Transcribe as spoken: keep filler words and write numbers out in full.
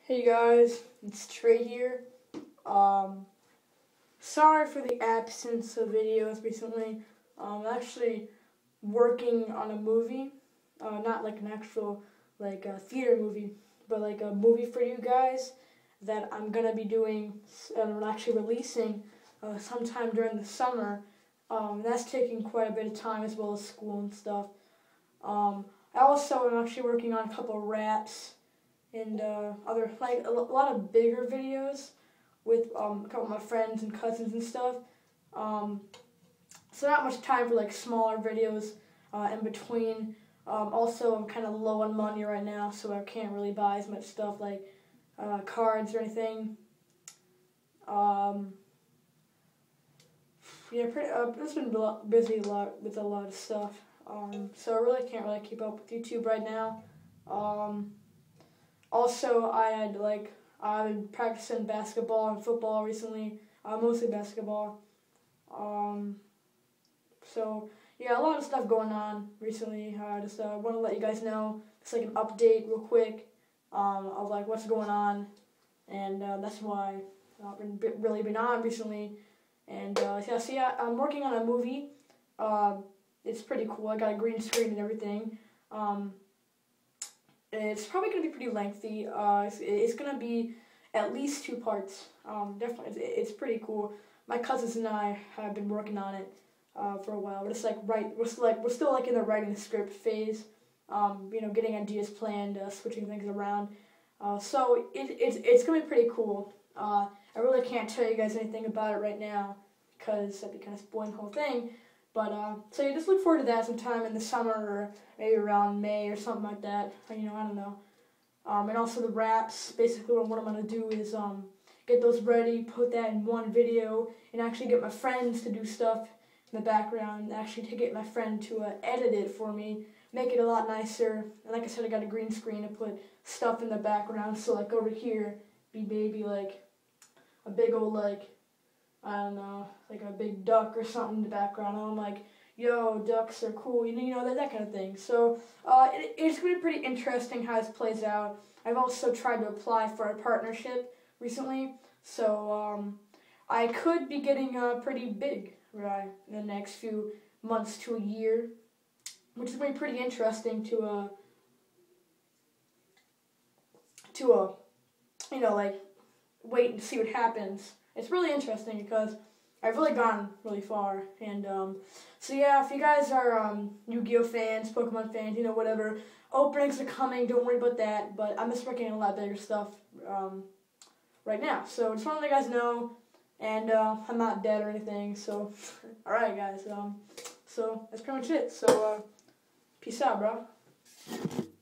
Hey guys, it's Trey here. Um, sorry for the absence of videos recently. Um, I'm actually working on a movie, uh, not like an actual like a theater movie, but like a movie for you guys that I'm gonna be doing and actually releasing uh, sometime during the summer. Um, that's taking quite a bit of time as well as school and stuff. Um, I also am actually working on a couple of raps and uh, other like a lot of bigger videos with um, a couple of my friends and cousins and stuff. Um, so not much time for like smaller videos uh, in between. Um, also, I'm kind of low on money right now, so I can't really buy as much stuff like uh, cards or anything. Um, yeah, pretty. Uh, it's been busy a lot with a lot of stuff. Um, so I really can't really keep up with YouTube right now. Um, Also, I had like I've been practicing basketball and football recently, uh, mostly basketball. Um, so yeah, a lot of stuff going on recently. I just uh, want to let you guys know, just like an update real quick um, of like what's going on, and uh, that's why I've been b- really been on recently. And uh, yeah, so yeah, I'm working on a movie. Uh, it's pretty cool. I got a green screen and everything. Um, It's probably going to be pretty lengthy. Uh, it's, it's going to be at least two parts. Um, definitely, it's, it's pretty cool. My cousins and I have been working on it uh, for a while. We're just like right. We're still like we're still like in the writing the script phase. Um, you know, getting ideas planned, uh, switching things around. Uh, so it, it's it's going to be pretty cool. Uh, I really can't tell you guys anything about it right now because that'd be kind of spoiling the whole thing. But, uh, so you just look forward to that sometime in the summer or maybe around May or something like that. You know, I don't know. Um, and also the raps, basically what I'm going to do is um, get those ready, put that in one video, and actually get my friends to do stuff in the background, actually to get my friend to uh, edit it for me, make it a lot nicer. And like I said, I got a green screen to put stuff in the background, so like over here, be maybe like a big old like, I don't know, like a big duck or something in the background. And I'm like, yo, ducks are cool, you know, you know that, that kind of thing. So uh, it, it's going to be pretty interesting how this plays out. I've also tried to apply for a partnership recently, so um, I could be getting uh, pretty big right in the next few months to a year, which is going to be pretty interesting to uh, to uh, you know, like wait and see what happens. It's really interesting because I've really gone really far, and um, so yeah, if you guys are um, Yu-Gi-Oh fans, Pokemon fans, you know, whatever, openings are coming, don't worry about that, but I'm just working on a lot bigger stuff um, right now, so just want to let you guys know, and uh, I'm not dead or anything, so, alright guys, um, so that's pretty much it, so, uh, peace out, bro.